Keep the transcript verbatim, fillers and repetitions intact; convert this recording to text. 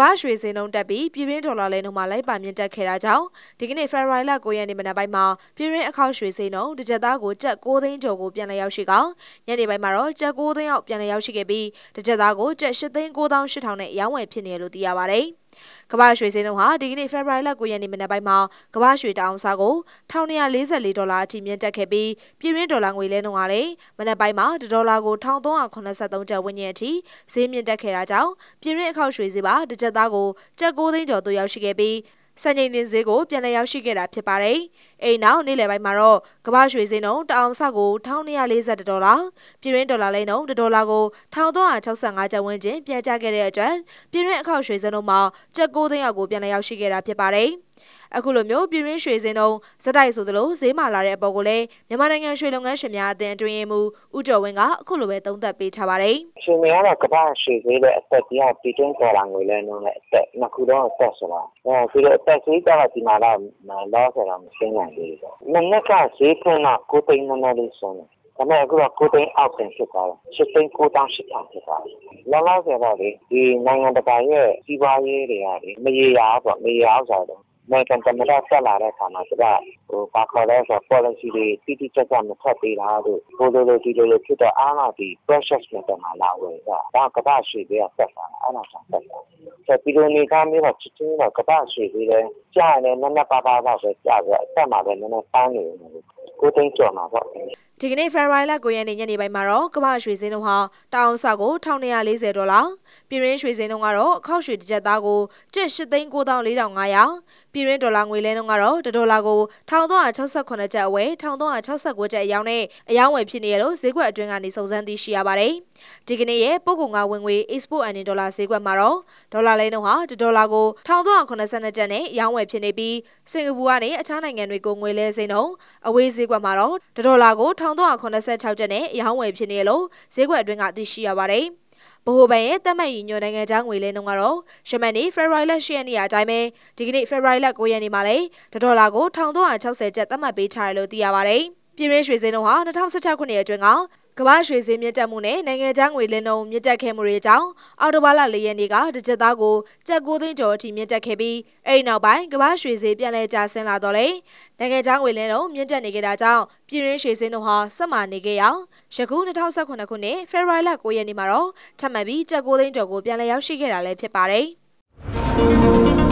ဘာရွှေစင်းနှုန်းတက်ပြီးပြည်တွင်းဒေါ်လာလဲနှုန်းမှာလိုက်ပါမြင့်တက်ခဲ့တာကြောင့်ဒီကနေ့ဖေဖော်ဝါရီလ၉ရက်နေ့မနက်ပိုင်းမှာပြည်တွင်းအခောက်ရွှေစင်းနှုန်းတစ်ကျပ်သားကိုကျပ်၉သိန်းကျော်ကိုပြန်လည်ရောက်ရှိကောင်ညနေပိုင်းမှာတော့ကျပ်၉သိန်းအောက်ပြန်လည်ရောက်ရှိခဲ့ပြီးတစ်ကျပ်သားကိုကျပ်၈သိန်း၉သောင်း၈ထောင်နဲ့ရောင်းဝယ်ဖြစ်နေတယ်လို့သိရပါတယ်။ကမ္ဘာရွှေစင်းနှုန်းဟာဒီကနေ့ဖေဖော်ဝါရီလ၉ရက်နေ့မနက်ပိုင်းမှာကမ္ဘာရွှေတအောင်စားကို၁၂၄၄ဒေါ်လာအထိမြင့်တက်ခဲ့ပြီးပြည်တွင်းဒေါ်လာငွေလဲနှုန်းကလည်းမနက်ပိုင်းမှာဒေါ်လာကို၁၃၇၃ကျပ်ဝန်းကျင်အထိဈေးမြင့်တက်ခဲ့တာကြောင့်ပြည်တွင်းအခောက်ရွှေဈေးပါတစ်ကျပ်သားကိုကျပ်၉သိန်းကျော်သို့ရောက်ရှိခဲ့ပြီးစံချိန်တင်ဈေးကိုပြန်လည်ရောက်ရှိခဲ့တာဖြစ်ပါတယ်။အိမ်နောက်နေ့လယ်ပိုင်းမှာတော့ကမ္ဘာရွှေဈေးနှုန်းတအောင်စကို၁၂၄၁ဒေါ်လာပြည်တွင်းဒေါ်လာလဲနှုန်းဒေါ်လာကို၁၃၆၅ကျပ်ဝန်းကျင်ပြန်ကျခဲ့တဲ့အတွက်ပြည်တွင်းအခောက်ရွှေဈေးနှုန်းမှာကျပ်၉သိန်းအောက်ကိုပြန်လည်ရောက်ရှိခဲ့တာဖြစ်ပါတယ်။အခုလိုမျိုးပြည်တွင်းရွှေစင်းနှုန်းစက်တိုက်ဆိုသလိုဈေးမာလာတဲ့အပေါ်ကိုလည်းမြန်မာနိုင်ငံရွှေလုပ်ငန်းရှင်များအသင်းအတွင်းရေးမှူးဦးကျော်ဝင်းကအခုလိုပဲသုံးသပ်ပေးထားပါတယ်။ရွှေများတော့ကမ္ဘာရွှေဈေးတဲ့အသက်ကြီးကပြည်တွင်းဒေါ်လာငွေလဲနှုန်းနဲ့အသက်နှစ်ခုတော့အသက်ဆိုတာအဲပြီးတော့အသက်ဈေးကဒီမှာတော့လောဆယ်တော့မရှင်းနိုင်သေးဘူး။မနေ့ကဈေးဖွင့်တော့ကိုသိန်းနည်းနည်းလေးဆုံးတယ်။ဒါပေမဲ့အခုတော့ကိုသိန်းအောက်ပြန်ဖြစ်သွားတယ်။၈သိန်း၉သောင်း၈ထောင်ဖြစ်သွားတယ်။လောလောဆယ်တော့လေဒီနိုင်ငံတကာရဲ့စီးပွားရေးတွေကလေမရေရာပေါ့မရေရာဆိုတော့နိုင်ငံတကာဆက်လာတဲ့အခါမှာသူကဟိုဘာခေါ်လဲဆို policy တွေတိတိကျကျမဖတ်ပေးတာတို့ဘိုးလိုလိုဒီလိုလိုဖြစ်တော့အားလာဒီ precious metal မှာလာဝယ်တာဒါကမ္ဘာရွှေတွေကဆက်တာအဲ့ဒါကြောင့်ဆက်တာဆက်ပြီးတော့နေကမျိုးတော့ချစ်ချင်းတော့ကမ္ဘာရွှေတွေလည်းကြားနေနည်းနည်းပါးပါးတော့ပဲကြားပြီးအသက်မှာပဲနည်းနည်းပန်းနေတယ်ကိုသိန်းကျော်မှာပေါ့ဒီကနေ့ဖေဖော်ဝါရီလ၉ရက်နေ့ညနေပိုင်းမှာတော့ကမ္ဘာရွှေစင်းနှုန်းဟာတအောင်စကို၁၂၄၀ဒေါ်လာပြည်တွင်းရွှေစင်းနှုန်းကတော့အခောက်ရွှေတစ်ကျပ်သားကိုကျပ်၈သိန်း၉သောင်း၄ထောင်၅ရာပြည်တွင်းဒေါ်လာငွေလဲနှုန်းကတော့ဒေါ်လာကို၁၃၆၈ကျပ်အဝယ်၁၃၆၉ကျပ်အယောင်းနဲ့အယောင်းဝယ်ဖြစ်နေရလို့ဈေးကွက်အတွင်းကနေစုံစမ်းသိရှိရပါတယ်ဒီကနေ့ရဲ့ပို့ကုန်ကဝင်ငွေ export and ဒေါ်လာဈေးကွက်မှာတော့ဒေါ်လာလဲနှုန်းဟာဒေါ်လာကို၁၃၇၂ကျပ်နဲ့အယောင်းဝယ်ဖြစ်နေပြီးစင်ကာပူကနေအခြားနိုင်ငံတွေကိုငွေလဲဈေးနှုန်းအဝေးဈေးကွက်မှာတော့ဒေါ်လာကို၁၃၇၆ကျပ်နဲ့အယောင်းဝယ်ဖြစ်နေလို့ဈေးကွက်အတွင်းကသိရှိရပါတယ်ဗဟိုဘဏ်ရဲ့သက်မှတ်ရည်ညွှန်းနိုင်ငံခြားငွေလဲနှုန်းကတော့ရှမန်နီဖေဖော်ဝါရီလ၈ရက်နေ့အတိုင်းပဲဒီကနေ့ဖေဖော်ဝါရီလ၉ရက်နေ့မှာလည်းဒေါ်လာကို၁၃၆၀ကျပ်သက်မှတ်ပေးထားတယ်လို့သိရပါတယ်ပြည်တွင်းရွှေစင်းနှုန်းဟာ၂၀၁၆ခုနှစ်အတွင်းကကမ္ဘာရွှေစင်းမြင့်တက်မှုနဲ့နိုင်ငံခြားငွေလဲနှုန်းမြင့်တက်ခဲ့မှုတွေကြောင့်အော်တိုဘာလ၄ရက်နေ့ကတစ်ကျပ်သားကိုကျပ်၉သိန်းကျော်အထိမြင့်တက်ခဲ့ပြီးအဲဒီနောက်ပိုင်းကမ္ဘာရွှေစင်းပြန်လည်ကျဆင်းလာတော့လေနိုင်ငံခြားငွေလဲနှုန်းမြင့်တက်နေခဲ့တာကြောင့်ပြည်တွင်းရွှေစင်းနှုန်းဟာဆက်မာနေခဲ့အောင်ယခု၂၀၁၇ခုနှစ်ဖေဖော်ဝါရီလ၉ရက်နေ့မှာတော့ထပ်မံပြီးကျပ်၉သိန်းကျော်ကိုပြန်လည်ရောက်ရှိခဲ့တာလည်းဖြစ်ပါတယ်